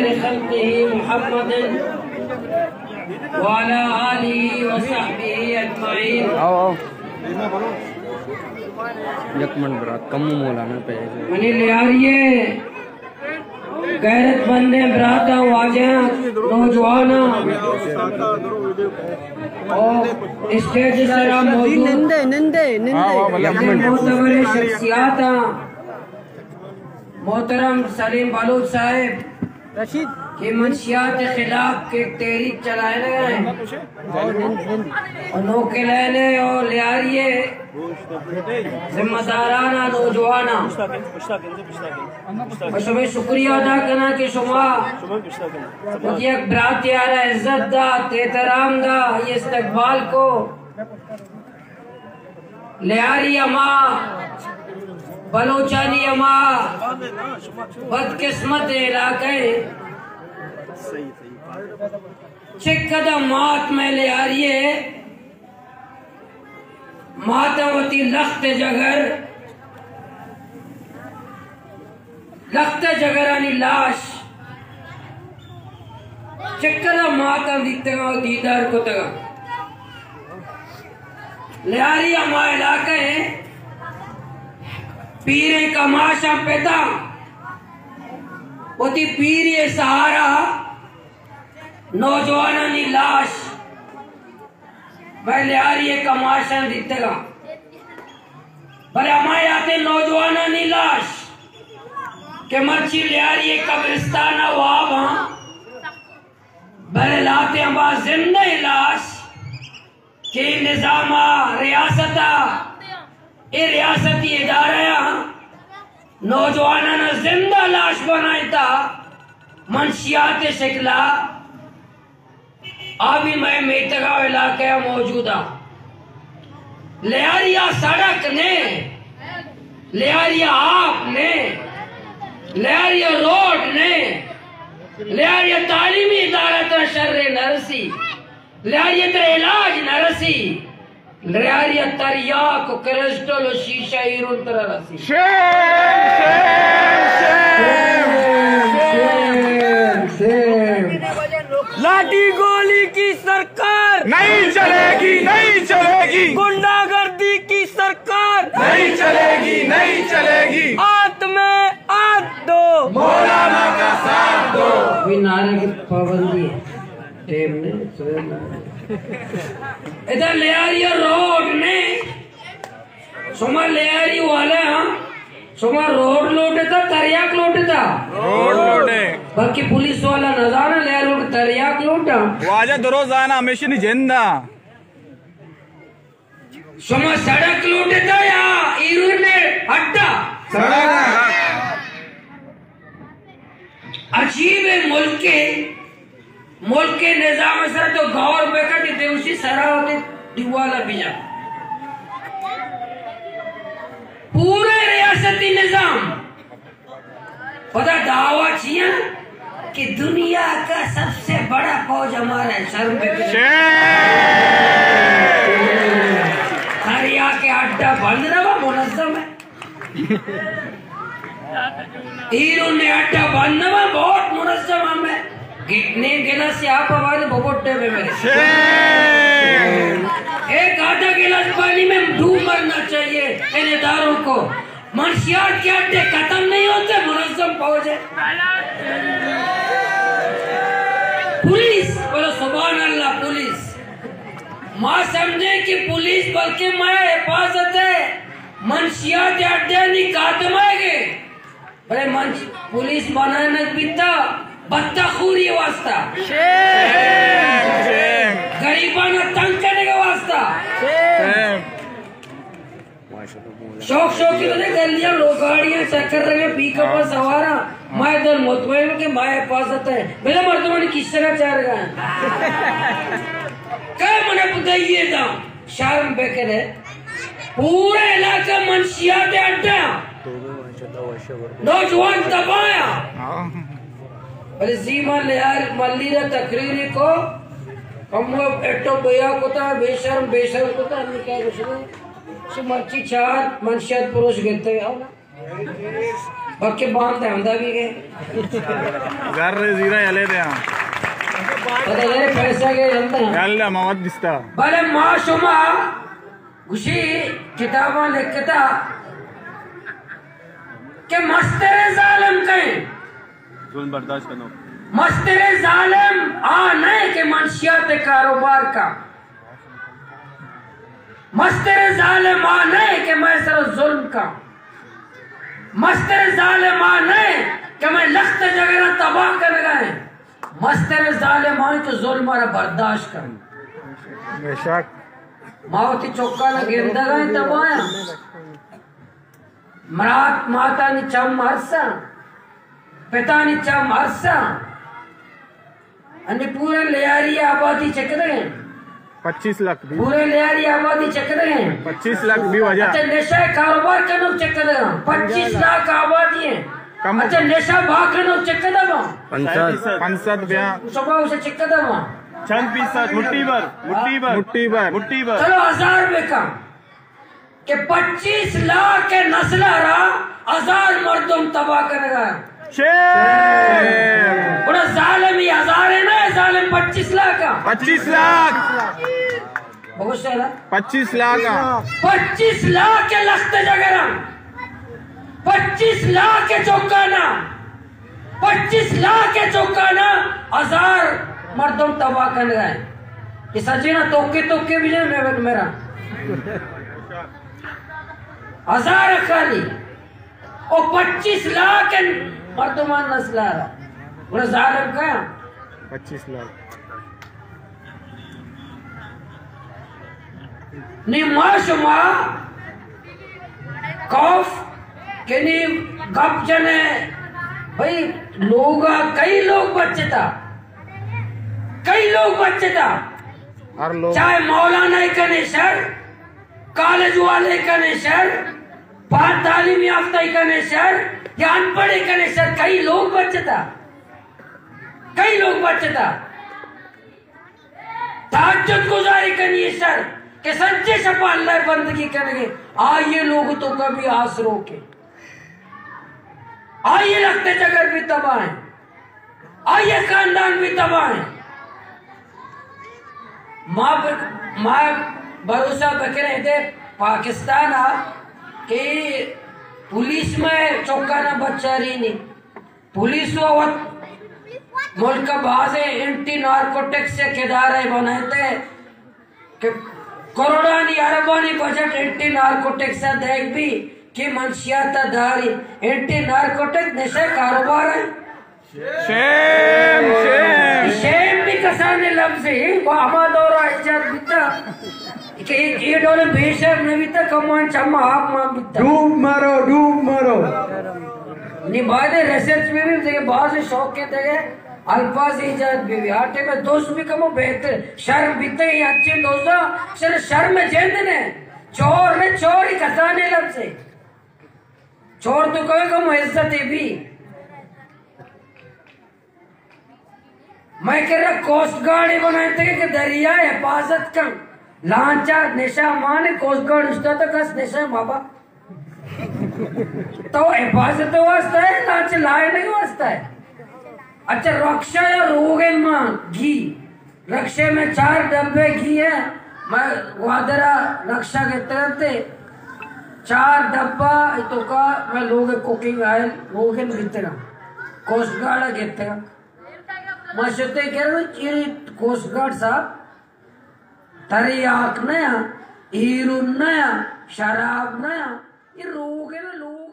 खल्क़िही मुहम्मदिन व अला आलिही व सहबिही अजमईन। मनी लियारिए गैरत बंदे बराता वाजा नौजवाना और स्टेज से मौजूद मोतबर शख्सियात मोहतरम सलीम बलूच साहब रशीद के मंशियात के खिलाफ के तहरीक चलाए गए और नौके लेने और लियारिए जिम्मेदाराना नौजवाना और सुबह शुक्रिया अदा करना कि शुमा एक बरात यारा इज्जत दा एहतराम दा ये इस्तकबाल को लियारी अमा बलोचानी अमा बदकिस्मत इलाके चिकदम मात में ले आ रही है मातावती लख्त जगरानी लाश चिकदम माता दिखतेगा दीदार को तगा ले आ रही हमारे इलाके पीरे का माशा पैदा होती पीरे सहारा नौजवानी लाश पहले आ रही है कमाशा दिखेगा पर हमारे आते नौजवानी लाश के मर्ची ले आ रही है कब्रिस्तान वहाँ भले लाते हम जिंदा लाश के निजाम रियासता ये रियासती इदारा नौजवाना ने जिंदा लाश बनाई था मंशियात शिकला अभी मैं मेतगांव इलाके मौजूदा लियारिया सड़क ने लियारिया आप ने लियारिया रोड ने लियारिया तालीमी इदारा तो शर्रे नरसी लियारिया तेरे इलाज नरसी लियारिया तरिया को क्रिस्टल और शीशा हीरोन तरह रसी लाठी गोली की सरकार नहीं चलेगी, नहीं चलेगी। गुंडागर्दी की सरकार नहीं चलेगी, नहीं चलेगी। आत में आत दो, मौलाना का साथ दो। भी नारे की पाबंदी है टेम ने इधर ले आ रही है रोड ने सुमा ले आ रही वाले सुमा रोड लोटे था तरियाक लोटे था रोड लोटे बाकी पुलिस वाला नजारा ले लोट तरियाक लोटा वाजा दरोजाना हमेशा नहीं जिंदा सुमा सड़क लोटे था या इरुने हट्टा सड़क अजीब है मुल्क के निजाम सर तो गौर बेकर के देवसी सरा होते दिवाला बिजा पूरे रियासती निजाम पता दावा चाहिए कि दुनिया का सबसे बड़ा फौज हमारा है सर हरिया के अड्डा बंद रहा मुनज़्ज़म है हीरो ने अड्डा बंद रहा बहुत मुनज़्ज़म है कितने गिलास से आप हमारे बोबोटे में मेरे एक आधा गिलास पानी में डूब मरना चाहिए इन इदारों को मंशियात के अड्डे खत्म नहीं होते मुनज़्ज़म फौज है पुलिस बोलो सुभान अल्लाह पुलिस माँ समझे कि पुलिस बल्कि माया हिफाजत है मंशियात के अड्डे नहीं खात्माएंगे अरे पुलिस बनाने पिता बत्ताखूरी वास्ता गरीबाना तंग करने का वास्ता शौक की वजह कर लिया लोग गाड़ियां चक्कर रहे पिकअप पर सवारा मैं इधर मुतमईन के माया हिफाजत है मेरे मर्दों ने किस तरह चार गए क्या मने बुधाइए था शर्म बेकर है पूरे इलाके मंशियात अड्डा नौजवान दबाया अरे जीमा ले यार मल्लीरा तकरीरी को हम एटो भैया को था बेशर्म को था निकाय को सुमर्ची चार मंशियात पुरुष गिरते हैं बाकी बांध आंदा भी गए घर जीरा यले दे पैसा के जनता यल्ला मवत दिसता भले माशुमा गुशी किताबा लिखता के मस्तेरे जालिम कहीं जुल्म बर्दाश्त करो मस्तेरे जालिम नहीं के मंशियात कारोबार का मस्तेरे जालिम नहीं के मैं सर जुल्म का मस्तेरे जालिम नहीं कि मैं लख्त जगह तबाह कर गए मस्तेरे जालिम तो जुल्म मारा बर्दाश्त कर बेशक मावती चौका न गिरदा गए तबाया मरात माता नि चम हरसा पिता नि चम हरसा अन्य पूरे लियारी आबादी चक रहे 25 लाख भी पूरे लियारी आबादी चक रहे 25 लाख भी वजह अच्छा नशा कारोबार के लोग चक रहे 25 लाख आबादी है अच्छा नशा भाग के लोग चक दबा 50 ब्याह सुबह उसे चक दबा 6% मुट्ठी भर चलो 1000 रुपए का कि 25 लाख के नस्ल रहा 1000 मर्दों तबाह करेगा पूरा जालिम ही 1000 है ना जालिम 25 लाख का 25 लाख बहुत सारा 25 लाख 25 लाख के लख्त जगह 25 लाख के चौकाना 25 लाख के चौकाना 1000 मर्दों तबाह कर गए ये सजीना तोके भी नहीं मेरा 1000 खाली और 25 लाख मर्दमान नस्ल आ रहा पूरा जालिम का 25 लाख निमाशुमा कौफ के नी गप जने भाई लोग कई लोग बच्चे था हर लोग चाहे मौलाना का नेशर कॉलेज वाले का नेशर पांच तालीम याफ्ता का नेशर या अनपढ़ का नेशर कई लोग बच्चे था ताज्जुद गुजारी करनी है सर के सच्चे शपा अल्लाह बंदगी करेंगे आइए लोग तो कभी आस रोके आइए लगते जगह भी तबाह है आइए खानदान भी तबाह है माँ भरोसा बकरे थे पाकिस्तान कि पुलिस में चौकाना बच्चा रही नहीं पुलिस मुल्क का बाज एंटी नार्कोटिक्स से किदारे बनाए थे कि करोड़ानी अरबानी बजट एंटी नार्कोटिक्स से देख भी कि मंशियात दारी एंटी नार्कोटिक नशे कारोबार है शेम भी कसाने लफ्ज़ है वो हमारा दौरा इजाज़ बिता कि ये डोले बेशर में बिता कमान चम्मा आप मां बिता डूब मारो निभाते रिसर्च में भी जगह बहुत से शौक के जगह अल्फाज इजाद भी आटे में दोस्त भी कमो बेहतर शर्म बिते ही अच्छे दोस्तों सिर्फ शर्म में जेंद ने चोर ही कसाने लफ्ज़ है चोर तो कहे कम इज्जत है भी मैं कह रहा कोस्ट गार्ड बनाए थे कि दरिया हिफाजत का लांचा निशा माने कोस्ट गार्ड उसका तो कस निशा बाबा तो हिफाजत वास्ता है लांच लाए नहीं वास्ता है अच्छा रक्षा या रोगन मां घी रक्षे में 4 डब्बे घी है मैं वादरा रक्षा के तरफ 4 डब्बा तो का मैं लोग कुकिंग आयल रोगन गितरा कोस्ट गार्ड गितरा मशते कह रहे कोस्ट गार्ड साहब तरियाक नया हीरो नया शराब नया ये रोग है ना लोग